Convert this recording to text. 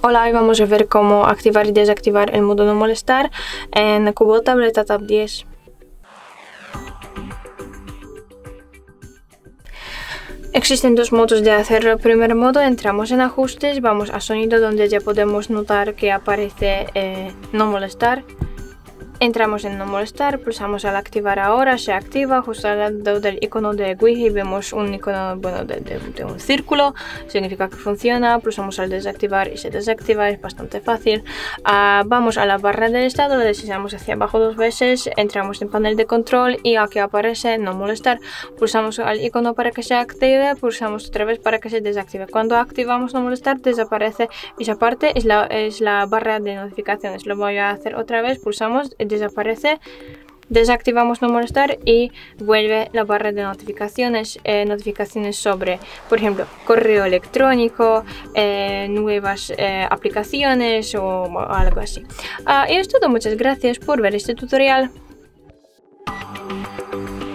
Hola, hoy vamos a ver cómo activar y desactivar el modo no molestar en Cubo Tableta Tab 10. Existen dos modos de hacerlo. El primer modo, entramos en ajustes, vamos a sonido donde ya podemos notar que aparece no molestar. Entramos en no molestar, pulsamos al activar ahora, se activa. Justo al lado del icono de Wi-Fi vemos un icono de un círculo, significa que funciona. Pulsamos al desactivar y se desactiva, es bastante fácil. Vamos a la barra del estado, le deslizamos hacia abajo dos veces, entramos en panel de control y aquí aparece no molestar. Pulsamos al icono para que se active, pulsamos otra vez para que se desactive. Cuando activamos no molestar desaparece esa parte, es la barra de notificaciones. Lo voy a hacer otra vez, pulsamos, desaparece, desactivamos no molestar y vuelve la barra de notificaciones, notificaciones sobre, por ejemplo, correo electrónico, nuevas aplicaciones o algo así. Y es todo, muchas gracias por ver este tutorial.